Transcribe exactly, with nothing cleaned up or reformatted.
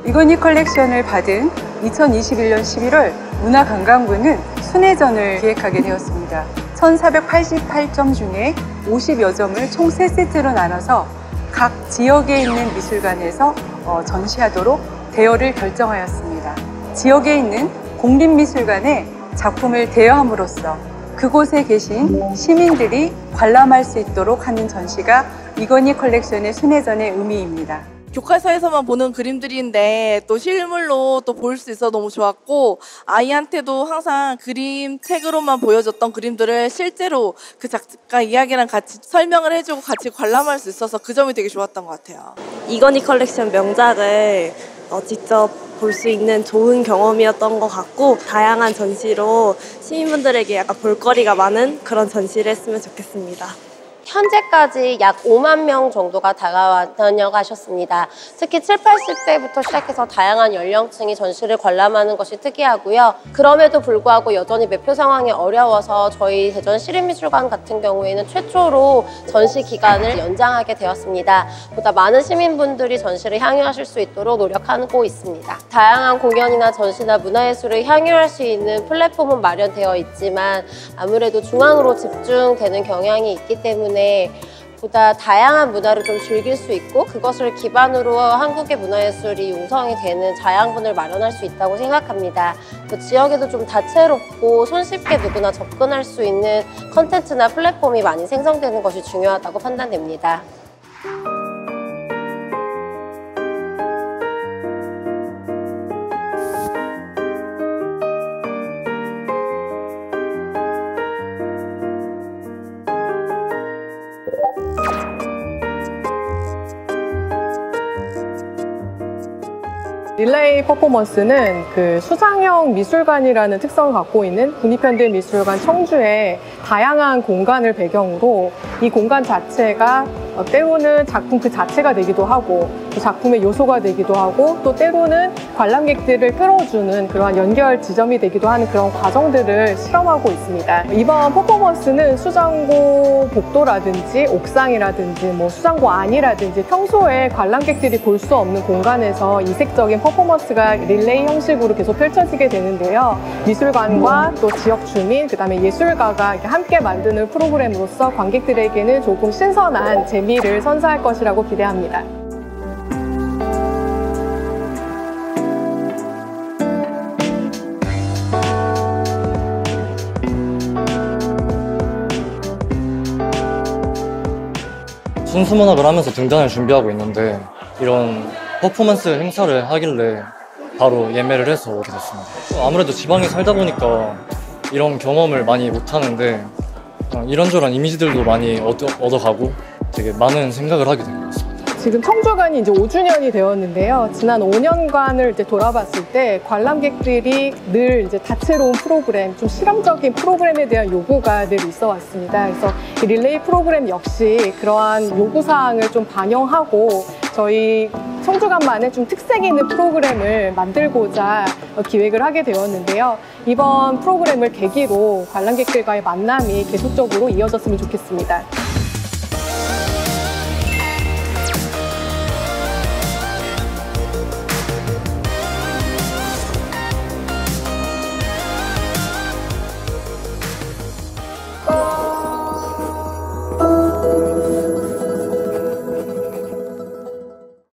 이건희 컬렉션을 받은 이천이십일 년 십일월 문화관광부는 순회전을 기획하게 되었습니다. 천사백팔십팔 점 중에 오십여 점을 총 세 세트로 나눠서 각 지역에 있는 미술관에서 전시하도록 대여를 결정하였습니다. 지역에 있는 공립미술관에 작품을 대여함으로써 그곳에 계신 시민들이 관람할 수 있도록 하는 전시가 이건희 컬렉션의 순회전의 의미입니다. 교과서에서만 보는 그림들인데 또 실물로 또 볼 수 있어 너무 좋았고, 아이한테도 항상 그림책으로만 보여줬던 그림들을 실제로 그 작가 이야기랑 같이 설명을 해주고 같이 관람할 수 있어서 그 점이 되게 좋았던 것 같아요. 이건희 컬렉션 명작을 어, 직접 볼 수 있는 좋은 경험이었던 것 같고, 다양한 전시로 시민분들에게 약간 볼거리가 많은 그런 전시를 했으면 좋겠습니다. 현재까지 약 오만 명 정도가 다녀가셨습니다. 특히 칠, 팔십 대부터 시작해서 다양한 연령층이 전시를 관람하는 것이 특이하고요. 그럼에도 불구하고 여전히 매표 상황이 어려워서 저희 대전시립미술관 같은 경우에는 최초로 전시 기간을 연장하게 되었습니다. 보다 많은 시민분들이 전시를 향유하실 수 있도록 노력하고 있습니다. 다양한 공연이나 전시나 문화예술을 향유할 수 있는 플랫폼은 마련되어 있지만 아무래도 중앙으로 집중되는 경향이 있기 때문에 보다 다양한 문화를 좀 즐길 수 있고, 그것을 기반으로 한국의 문화예술이 융성이 되는 자양분을 마련할 수 있다고 생각합니다. 또 지역에도 좀 다채롭고 손쉽게 누구나 접근할 수 있는 컨텐츠나 플랫폼이 많이 생성되는 것이 중요하다고 판단됩니다. 릴레이 퍼포먼스는 그 수상형 미술관이라는 특성을 갖고 있는 국립현대미술관 청주의 다양한 공간을 배경으로 이 공간 자체가 때로는 작품 그 자체가 되기도 하고, 또 작품의 요소가 되기도 하고, 또 때로는 관람객들을 끌어주는 그러한 연결 지점이 되기도 하는 그런 과정들을 실험하고 있습니다. 이번 퍼포먼스는 수장고 복도라든지 옥상이라든지 뭐 수장고 안이라든지 평소에 관람객들이 볼 수 없는 공간에서 이색적인 퍼포먼스가 릴레이 형식으로 계속 펼쳐지게 되는데요. 미술관과 또 지역 주민, 그 다음에 예술가가 함께 만드는 프로그램으로서 관객들에게는 조금 신선한 재미를 선사할 것이라고 기대합니다. 순수문학을 하면서 등단을 준비하고 있는데 이런 퍼포먼스 행사를 하길래 바로 예매를 해서 오게 됐습니다. 아무래도 지방에 살다 보니까 이런 경험을 많이 못하는데 이런저런 이미지들도 많이 얻어, 얻어가고 되게 많은 생각을 하게 된 것 같습니다. 지금 청주관이 이제 오 주년이 되었는데요. 지난 오 년간을 이제 돌아봤을 때 관람객들이 늘 이제 다채로운 프로그램, 좀 실험적인 프로그램에 대한 요구가 늘 있어 왔습니다. 그래서 이 릴레이 프로그램 역시 그러한 요구사항을 좀 반영하고 저희 청주관만의 좀 특색 있는 프로그램을 만들고자 기획을 하게 되었는데요. 이번 프로그램을 계기로 관람객들과의 만남이 계속적으로 이어졌으면 좋겠습니다.